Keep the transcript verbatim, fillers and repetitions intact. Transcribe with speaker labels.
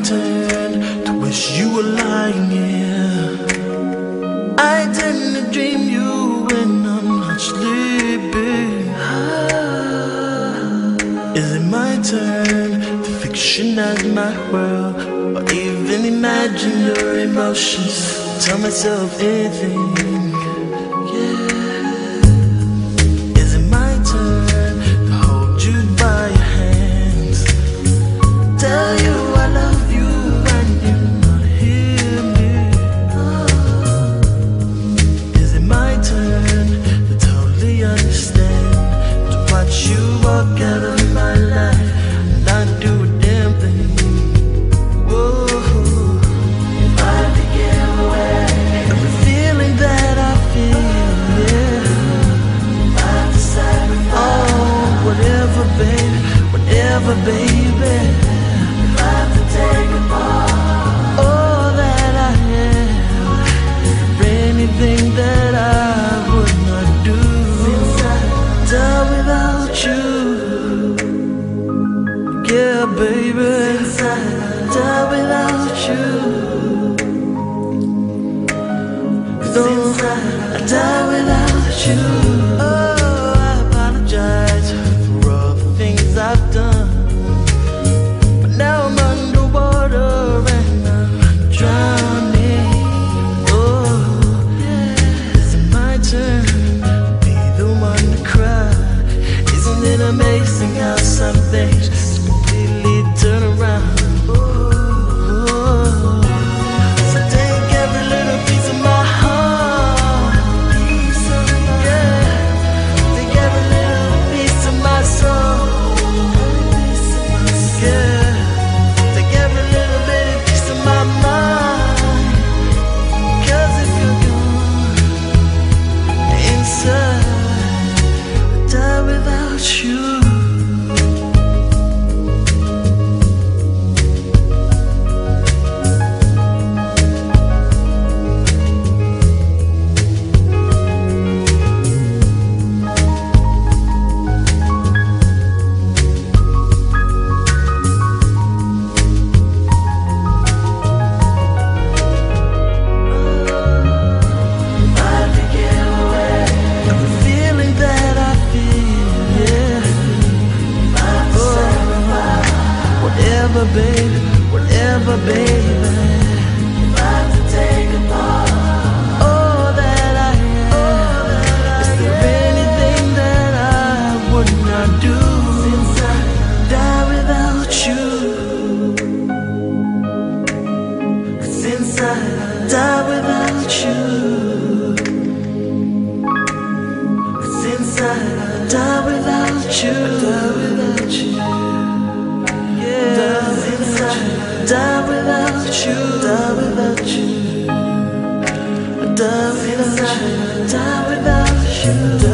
Speaker 1: turn to wish you were lying here. I tend to dream you when I'm not sleeping. Is it my turn to fictionize my world, or even imagine your emotions? Tell myself anything. Yeah. Is it my turn to hold you by your hands? Tell you I love you when you not hear me. Oh. Is it my turn to totally understand, to watch you walk out of my life and not do a damn thing? Whoa. If I could give away every feeling that I feel, yeah. If I have to sacrifice, oh, whatever, baby, whatever, baby. If I have to take apart all that I have for anything that I would not do, since I die without you. Yeah, baby, since I die without you. Since I die without you. Oh, I apologize for all the things I've done, but now I'm underwater and I'm drowning. Oh, yeah. Is it my turn to be the one to cry? Isn't it amazing how some things just completely turn around? Oh, so take every little piece of my heart, yeah. Take every little piece of my soul, yeah. Take every little bitty piece of my mind. 'Cause if you're gone inside, I die without you. Whatever, baby, whatever, baby. If I have to take apart all that I have, is there anything that I would not do, since I die without you? Since I die without you. Since I die without you. Die without you. Since I die without you, die without you, die without you, die without you.